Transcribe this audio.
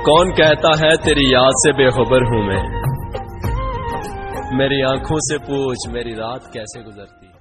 कौन कहता है तेरी याद से बेखबर हूं मैं। मेरी आंखों से पूछ मेरी रात कैसे गुजरती।